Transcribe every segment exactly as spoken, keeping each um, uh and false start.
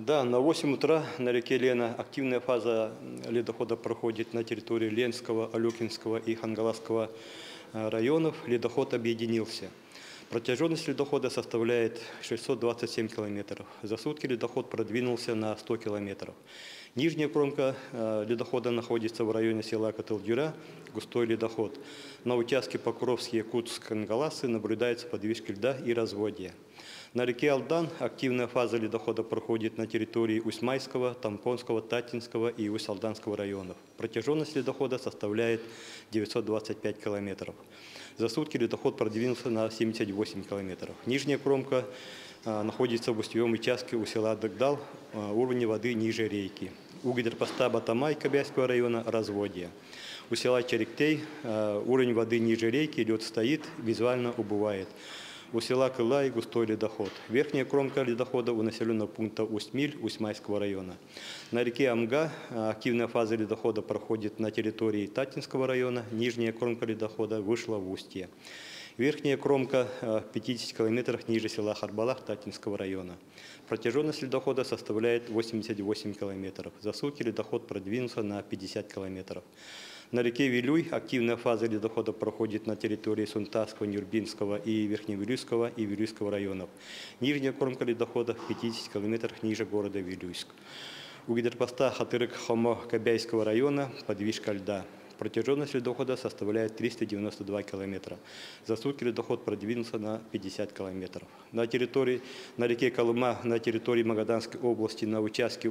Да, на восемь утра на реке Лена активная фаза ледохода проходит на территории Ленского, Алюкинского и Хангаласского районов. Ледоход объединился. Протяженность ледохода составляет шестьсот двадцать семь километров. За сутки ледоход продвинулся на сто километров. Нижняя кромка ледохода находится в районе села Котылдюра, густой ледоход. На участке Покровский, Якутск, Хангаласы наблюдаются подвижки льда и разводья. На реке Алдан активная фаза ледохода проходит на территории Усть-Майского, Тампонского, Татинского и Усть-Алданского районов. Протяженность ледохода составляет девятьсот двадцать пять километров. За сутки ледоход продвинулся на семьдесят восемь километров. Нижняя кромка а, находится в устьевом участке у села Дагдал, а, уровень воды ниже рейки. У гидропоста Батамай Кобяйского района разводья. У села Черектей а, уровень воды ниже рейки, лед стоит, визуально убывает. У села Кылай густой ледоход. Верхняя кромка ледохода у населенного пункта Усть-Миль Усть-Майского района. На реке Амга активная фаза ледохода проходит на территории Татинского района. Нижняя кромка ледохода вышла в устье. Верхняя кромка в пятидесяти километрах ниже села Харбалах Татинского района. Протяженность ледохода составляет восемьдесят восемь километров. За сутки ледоход продвинулся на пятьдесят километров. На реке Вилюй активная фаза ледохода проходит на территории Сунтасского, Нюрбинского и Верхневилюйского и Вилюйского районов. Нижняя кромка ледохода в пятидесяти километрах ниже города Вилюйск. У гидропоста Хатырык-Хомо Кобяйского района подвижка льда. Протяженность ледохода составляет триста девяносто два километра. За сутки ледоход продвинулся на пятьдесят километров. На территории, на реке Колыма, на территории Магаданской области, на участке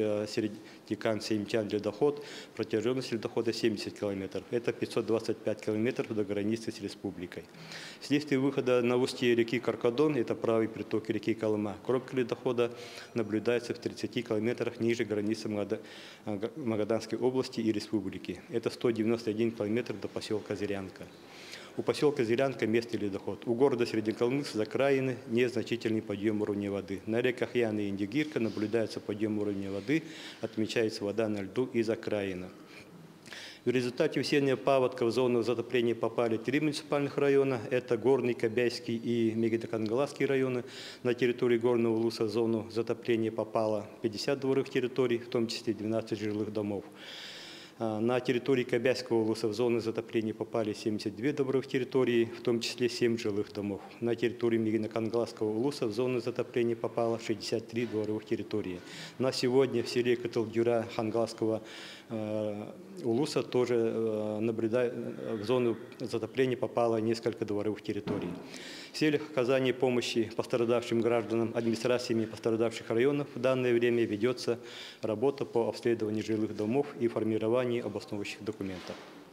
Усть-Середикан-Семчан ледоход, протяженность ледохода семьдесят километров. Это пятьсот двадцать пять километров до границы с республикой. Вследствие выхода на устье реки Каркадон, это правый приток реки Колыма, кромка ледохода наблюдается в тридцати километрах ниже границы Магаданской области и республики. Это сто девяносто один километр до поселка Зырянка. У поселка Зырянка местный ледоход. У города Среднеколымск с окраины незначительный подъем уровня воды. На реках Яна и Индигирка наблюдается подъем уровня воды, отмечается вода на льду из окраины. В результате весеннего паводка в зону затопления попали три муниципальных района. Это Горный, Кобяйский и Мегидо-Хангаласский районы. На территории Горного Улуса в зону затопления попало пятьдесят дворовых территорий, в том числе двенадцать жилых домов. На территории Кобяйского улуса в зону затопления попали семьдесят две дворовых территории, в том числе семь жилых домов. На территории Мегидо-Хангаласского улуса в зону затопления попало шестьдесят три дворовых территории. На сегодня в селе Котылдюра Хангаласского э, улуса тоже э, наблюдая, в зону затопления попало несколько дворовых территорий. В целях оказания помощи пострадавшим гражданам администрациями пострадавших районов в данное время ведется работа по обследованию жилых домов и формированию обосновывающих документов.